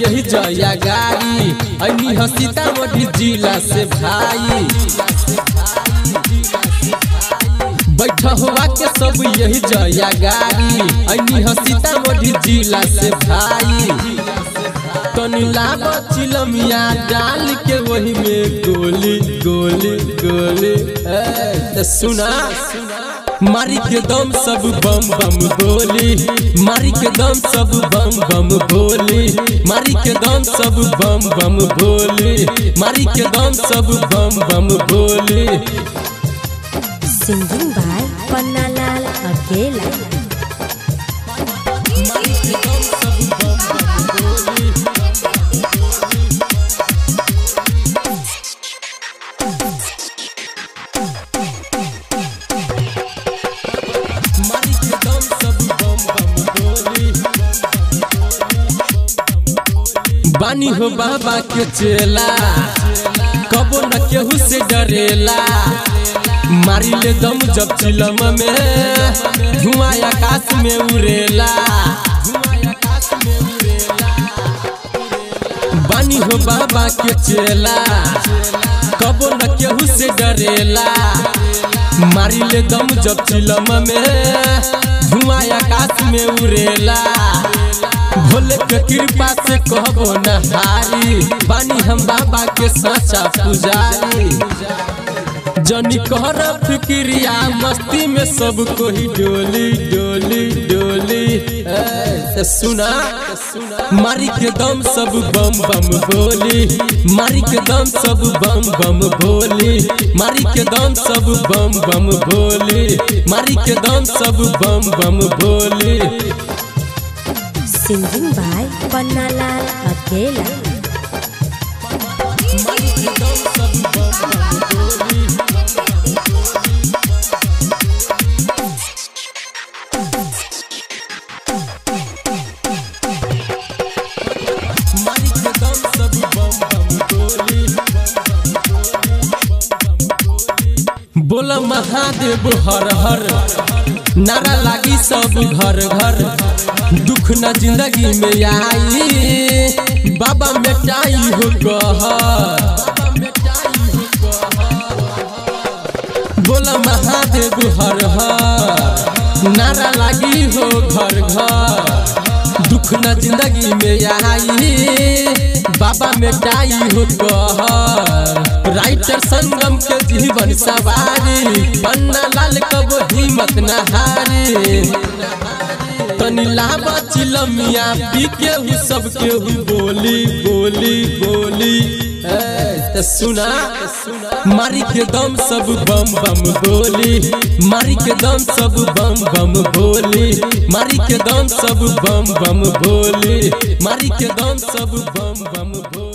यही जया गाड़ी ऐनी ह सीतामढ़ी जिला से भाई। बैठा हुआ के सब यही जया गाड़ी ऐनी ह सीतामढ़ी जिला से भाई। तनी लाब चिलमिया डाल के वही में गोली गोली गोली सुना मारी के दम सब बम बम बोली, मारी के दम सब बम बम बोली, मारी के दम सब बम बम बोली, मारी के दम सब बम बम बोली। सिंगिंग बाय पन्नालाल अकेला। मारी के दम सब बम बम बोली, मारी के दम सब बम बम बोली। बानी हो बाबा के चेला कबो न केहू से डरेला। मारी ले दम जब चिलम में धुआं आकाश में उड़ेला। बानी हो बाबा के चेला कबो न केहू से डरेला। मारी ले दम जब चिलम में धुआं आकाश में उड़ेला। भोले के कृपा से कहबो न हारी, बानी हम बाबा के साचा पुजारी। जनी कहर फिक्रिया मस्ती में सब कोई डोली डोली डोली सुना मारी के दम सब बम बम बोली, मारी के दम सब बम बम बोली, मारी के दम सब बम बम बोली, मारी के दम सब बम बम बोली। सिंगिंग बाय पन्नालाल अकेला। मारी के दम सब बम बम बोली, मारी के दम सब बम बम बोली। बोला महादेव हर हर नारा लागी सब घर घर। दुख न जिंदगी में आई बाबा मिटाई हो कहर। बोला महादेव हर हर नारा लागी हो घर घर। दुख न जिंदगी में आई बाबा मिटाई हो कहर। राइटर संगम के जीवन सवारी पन्नालाल कब हिम्मत न हारी। तनी लाबा चिलमिया पी के सब केहू बोली बोली बोली सुना मारी के दम सब बम बम बोली, मारी के दम सब बम बम बोली, मारी के दम सब बम बम बोली, मारी के दम सब बम बम बोली।